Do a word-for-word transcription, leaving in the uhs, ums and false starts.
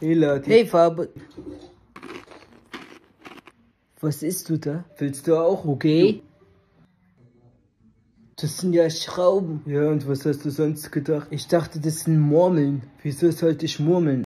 Hey Leute. Hey Farbe. Was isst du da? Willst du auch? Okay. Das sind ja Schrauben. Ja, und was hast du sonst gedacht? Ich dachte, das sind Murmeln. Wieso sollte ich murmeln?